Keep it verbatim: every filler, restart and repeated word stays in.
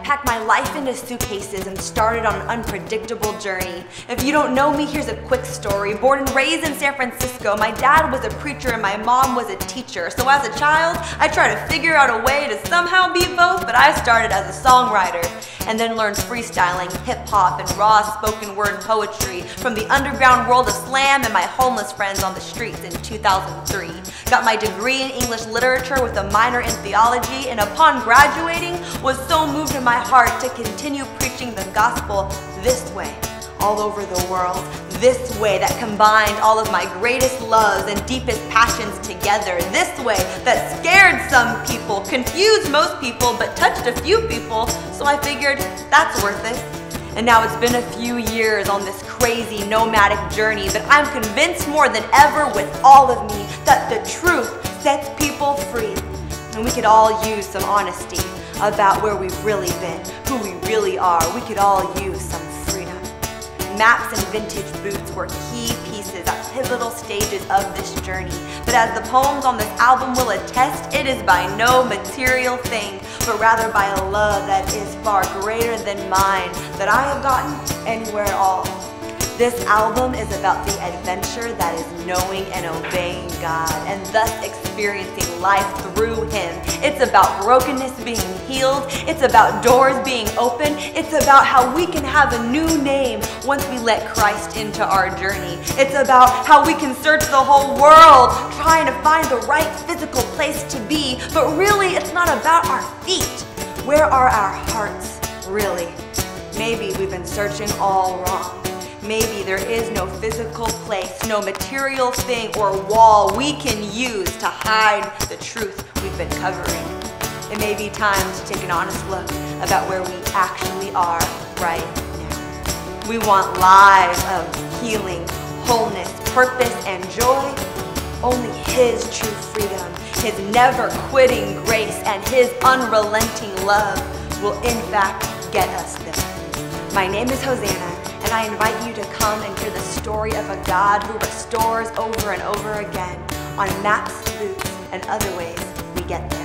packed my life into suitcases and started on an unpredictable journey. If you don't know me, here's a quick story. Born and raised in San Francisco, my dad was a preacher and my mom was a teacher. So as a child, I tried to figure out a way to somehow be both, but I started as a songwriter and then learned freestyling, hip-hop, and raw spoken word poetry from the underground world of slam and my homeless friends on the streets in two thousand three. Got my degree in English literature with a minor in theology, and upon graduating, was so moved in my heart to continue preaching the gospel this way, all over the world, this way that combined all of my greatest loves and deepest passions together, this way that scared some people, confused most people, but touched a few people, so I figured that's worth it. And now it's been a few years on this crazy nomadic journey, but I'm convinced more than ever with all of me that the truth sets people free. And we could all use some honesty about where we've really been, who we really are. We could all use some freedom. Maps and vintage boots were key pieces at pivotal stages of this journey. But as the poems on this album will attest, it is by no material thing, but rather by a love that is far greater than mine, that I have gotten anywhere at all. This album is about the adventure that is knowing and obeying God, and thus experiencing life through Him. It's about brokenness being healed. It's about doors being open. It's about how we can have a new name once we let Christ into our journey. It's about how we can search the whole world trying to find the right physical place to be, but really it's not about our feet. Where are our hearts, really? Maybe we've been searching all wrong. Maybe there is no physical place, no material thing or wall we can use to hide the truth we've been covering. It may be time to take an honest look about where we actually are right now. We want lives of healing, wholeness, purpose, and joy. Only His true freedom, His never-quitting grace, and His unrelenting love will in fact get us there. My name is Hosanna, and I invite you to come and hear the story of a God who restores over and over again on maps, boots, and other ways we get there.